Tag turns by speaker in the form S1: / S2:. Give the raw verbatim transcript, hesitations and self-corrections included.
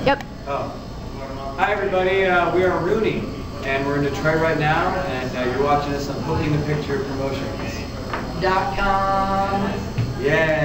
S1: Yep.
S2: Oh. Hi everybody, uh, we are Rooney, and we're in Detroit right now, and uh, you're watching us on Booking the Picture Promotions.
S3: Dot com.
S2: Yeah.